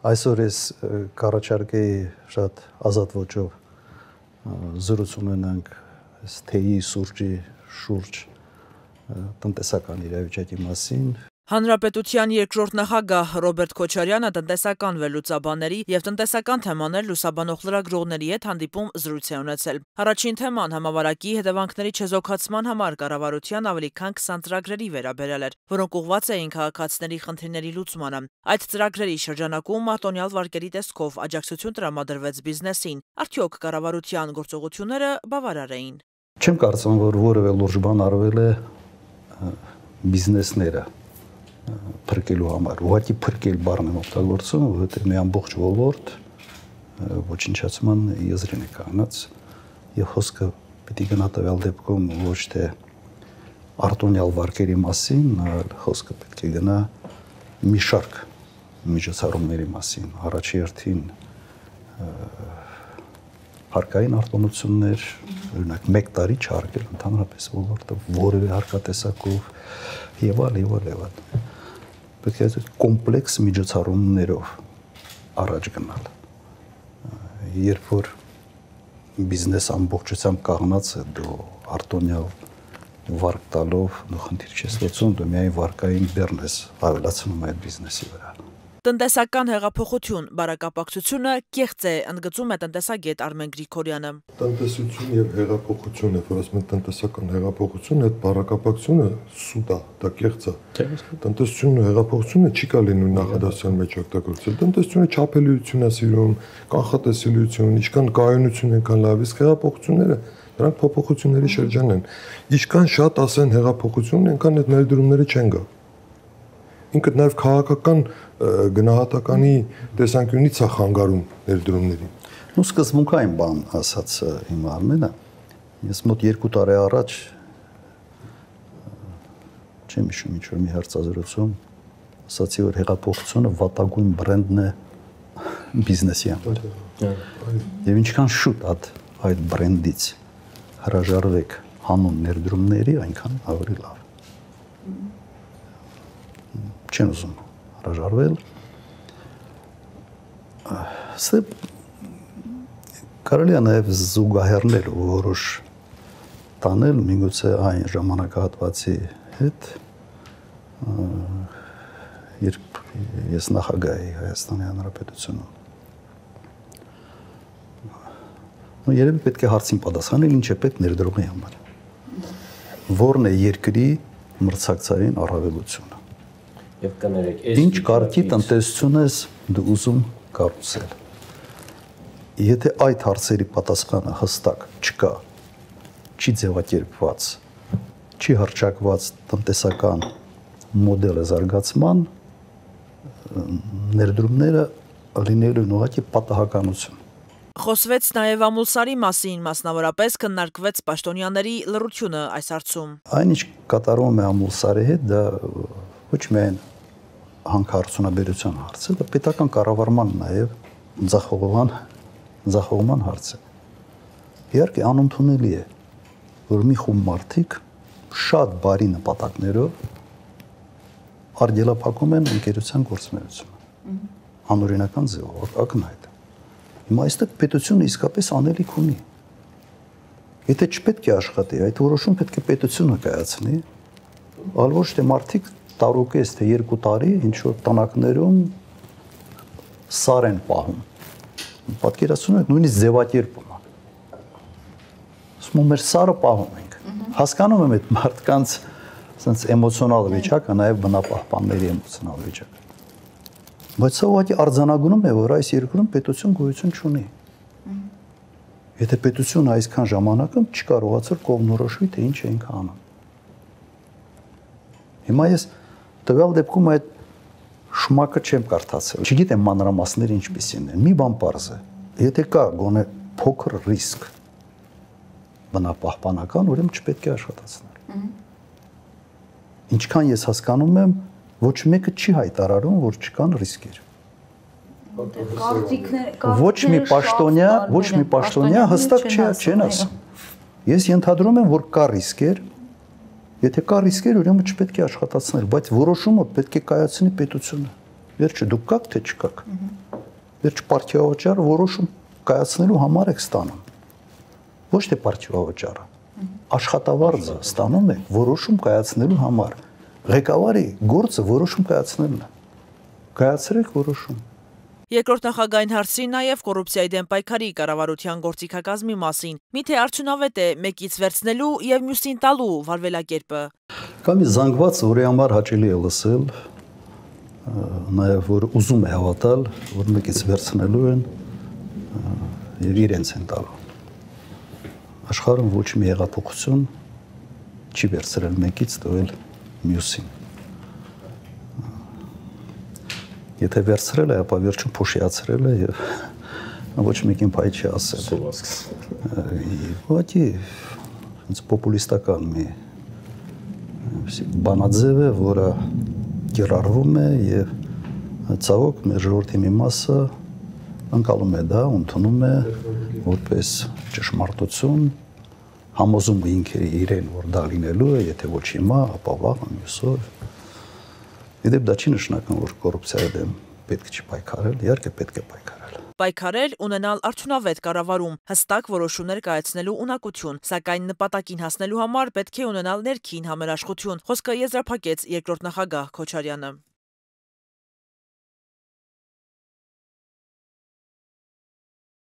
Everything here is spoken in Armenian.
Այսօր ես կառաջարկեի շատ ազատ ոճով զրուցում ունենք թեյի սուրճի շուրջ տնտեսական իրավիճակի մասին։ Հանրապետության երկրորդ նախագահ Ռոբերտ Քոչարյանը տնտեսական վերլուծաբանների եւ տնտեսական թեմաներ լուսաբանող լրագրողների հետ հանդիպում զրույց է ունեցել։ Առաջին թեման համավարակի հետևանքների չեզոքացման համար կառավարության ավելի քան 20 ծրագրերի վերաբերյալ էր, որոնք ուղղված էին քաղաքացիների խնդիրների լուծմանը։ Այդ ծրագրերի շրջանակում մարտոնյալ վարկերի տեսքով աջակցություն տրամադրվեց բիզնեսին։ Արդյոք կառավարության գործողությունները բավարար էին։ Չեմ կարծում, որ որևէ լուրջ բան արվել է բիզնեսները փրկելու համար, ուղղակի փրկել բառն եմ օգտագործում, որովհետև մի ամբողջ ոլորտ ոչնչացման եզրին է կանգնած եւ խոսքը պիտի գնա տվյալ դեպքում ոչ թե արտոնյալ վարկերի մասին, այլ խոսքը պետք է գնա մի շարք միջոցառումների մասին, առաջի հերթին հարկային արտոնություններ, օրինակ 1 տարի չհարկել ընդհանրապես ոլորտը որևէ հարկատեսակով եւ այլ։ Պետք է կոմպլեքս միջոցառումներով առաջ գնալ։ Երբ որ բիզնես ամբողջությամբ կաղնած է, դու արտոնյալ վարկ տալով դու խնդիր չես լուծում, դու միայն վարկային բեռն ես ավելացնում այդ բիզնեսի վրա։ Տնտեսական հեղափոխություն, բարակապակցությունը կեղծ է, ընդգծում է տնտեսագետ Արմեն Գրիգորյանը։ Տնտեսություն եւ հեղափոխություն, որ ասում են տնտեսական հեղափոխություն, այդ բարակապակցությունը սուտ է, դա կեղծ է։ Տնտեսությունն ու հեղափոխությունը չի կարելի նույն նախադասության մեջ օգտագործել։ Տնտեսությունը չափելիություն է սիրում, կանխատեսելիություն, ինչքան կայունություն այնքան լավ, իսկ հեղափոխությունները դրանք փոփոխությունների շրջան են։ Ինչքան շատ ասեն հեղափոխություն, այնքան այդ ներդրումները չեն գա։ Ինքը նաև քաղաքական գնահատականի տեսանկյունից է խանգարում ներդրումներին։ Ու սկզբունքային բան ասաց իմ Արմենը, ես մոտ 2 տարի առաջ չեմ հիշում ինչ որ մի հարցազրույցում ասացի, որ հեղափոխությունը վատագույն բրենդն է բիզնեսի համար։ Եվ ինչքան շուտ այդ բրենդից հրաժարվեք հանուն ներդրումների, այնքան ավելի լավ։ Չեն ուզում հրաժարվել։ Ստե կարելի է նաև զուգահեռնել ու որոշ տանել միգուցե այն ժամանակահատվածի հետ, երբ ես նախագահ էի Հայաստանի Հանրապետությունում։ Երևի պետք է հարցին պատասխանել, ինչ է պետք ներդրողի համար։ Որն է երկրի մրցակցային առավելությունը։ Եվ կներեք, ինչ կարգի տնտեսություն ես դու ուզում կառուցել։ Եթե այդ հարցերի պատասխանը հստակ չկա, չի ձևակերպված, չի հռչակված տնտեսական մոդելը զարգացման, ներդրումները լինելու են ուղղակի պատահականություն։ Խոսվեց նաև Ամուլսարի մասին, մասնավորապես քննարկվեց պաշտոնյաների լռությունը այս հարցում։ Այն ինչ կատարվում է Ամուլսարի հետ, դա ոչ միայն հանքարդյունաբերության հարց է, դա պետական կառավարման նաև ձախողման հարց է։ Իհարկե անընդունելի է, որ մի խումբ մարդիկ շատ բարի նպատակներով արգելափակում են ընկերության գործունեությունը։ Անօրինական ձևով, ակնհայտ։ Հիմա այստեղ պետությունը իսկապես անելիք ունի։ Եթե չպետք է աշխատի, այդ որոշում պետք է պետությունը կայացնի, այլ ոչ թե մարդիկ տարուկես թե 2 տարի ինչ որ տնակներում սար են պահում։ Պատկերացնում եք նույնիսկ ձևակերպումը։ Ասում եմ մեր սարը պահում ենք։ Հասկանում եմ այդ մարդկանց ասենց էմոցիոնալ վիճակը, նաև բնապահպանների էմոցիոնալ վիճակը։ Բայց սա ուղղակի արձանագրում է, որ այս երկրում պետություն գոյություն չունի։ Եթե պետությունը այսքան ժամանակում չկարողացար կողմնորոշվի, թե ինչ է ինքը անում։ Հիմա ես տվյալ դեպքում այդ շմակը չեմ կարդացել։ Չգիտեմ մանրամասները ինչպիսին են։ Մի բան պարզ է։ Եթե կա գոնե փոքր ռիսկ բնապահպանական, ուրեմն չպետք է աշխատացնել։ Ինչքան ես հասկանում եմ, ոչ մեկը չի հայտարարում, որ չկան ռիսկեր։ Ոչ մի պաշտոնյա հստակ չեն ասում։ Ես ենթադրում եմ, որ կա ռիսկեր, եթե կա ռիսկեր, ուրեմն չպետք է աշխատացնել, բայց որոշումը պետք է կայացնի պետությունը։ Վերջը դուք կաք թե չկաք։ Վերջ պարտիավաճառը որոշում կայացնելու համար եք ստանում։ Ոչ թե պարտիավաճառը, աշխատավարձը ստանում եք որոշում կայացնելու համար։ Ղեկավարի գործը որոշում կայացնելն է։ Կայացրեք որոշում։ Երկրորդ նախագահային հարցրին նաև կոռուպցիայի դեմ պայքարի կառավարության գործիքակազմի մասին։ Միթե արդյունավետ է մեկից վերցնելու եւ մյուսին տալու վարվելակերպը։ Կամ մի զանգված, որի համար հաճելի է լսել, նաև որ ուզում է հավատալ, որ մեկից վերցնելու են եւ իրենց են տալու։ Աշխարհում ոչ մի հեղափոխություն չի վերցրել մեկից տվել մյուսին։ Եթե վերցրել է, ապա վերջում փոշիացրել է եւ ոչ մեկին փայ չի ասել։ Ոչի, ինձ պոպուլիստական մի բանաձև է, որը կիրառվում է եւ ցավոք մեր ժողովրդի մի մասը ընկալում է դա, ընդունում է որպես ճշմարտություն, համոզում է իրեն, որ դա լինելու է, եթե ոչ հիմա, ապա վաղ մյուսօր։ Իդեպ դա չի նշանակում, որ կոռուպցիայի դեմ պետք չի պայքարել, իհարկե պետք է պայքարել։ Պայքարել, ունենալ արդյունավետ կառավարում, հստակ որոշումներ կայացնելու ունակություն, սակայն նպատակին հասնելու համար պետք է ունենալ ներքին համերաշխություն, խոսքը եզրափակեց երկրորդ նախագահ Քոչարյանը։